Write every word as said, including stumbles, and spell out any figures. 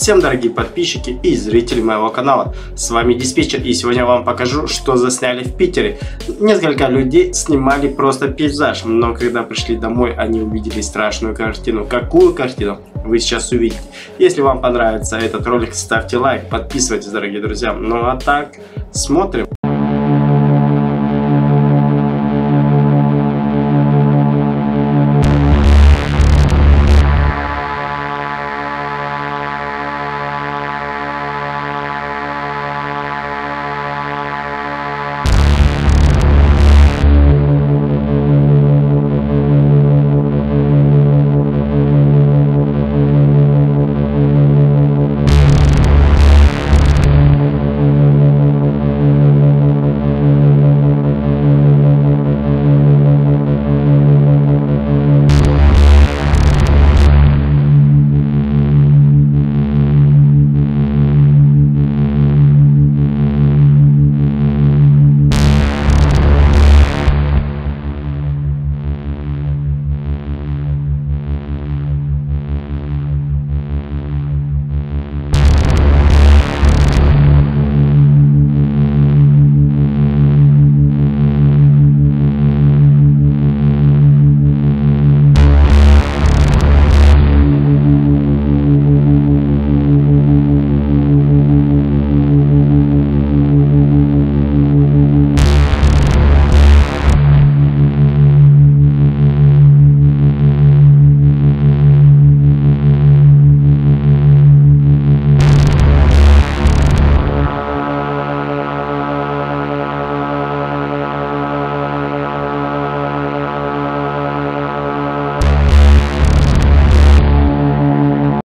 Всем дорогие подписчики и зрители моего канала, с вами Диспетчер, и сегодня я вам покажу, что засняли в Питере. Несколько людей снимали просто пейзаж, но когда пришли домой, они увидели страшную картину. Какую картину? Вы сейчас увидите. Если вам понравится этот ролик, ставьте лайк, подписывайтесь, дорогие друзья. Ну а так, смотрим.